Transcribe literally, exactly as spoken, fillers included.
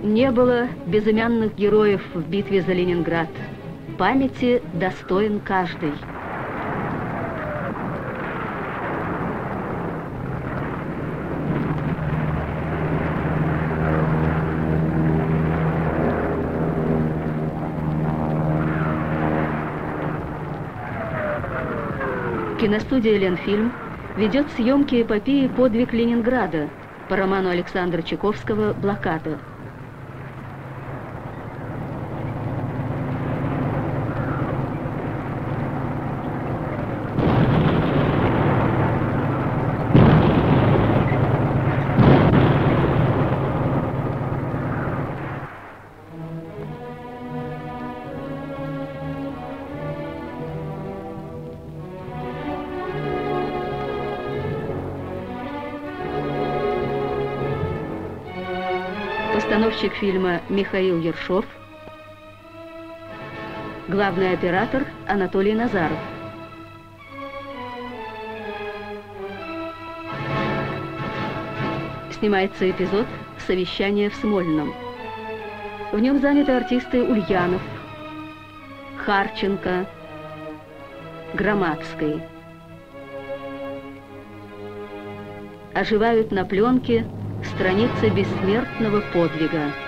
Не было безымянных героев в битве за Ленинград. Памяти достоин каждый. Киностудия «Ленфильм» ведет съемки эпопеи «Подвиг Ленинграда» по роману Александра Чайковского «Блокада». Постановщик фильма Михаил Ершов, главный оператор Анатолий Назаров. Снимается эпизод «Совещание в Смольном». В нем заняты артисты Ульянов, Харченко, Громадский. Оживают на пленке страницы бессмертного подвига.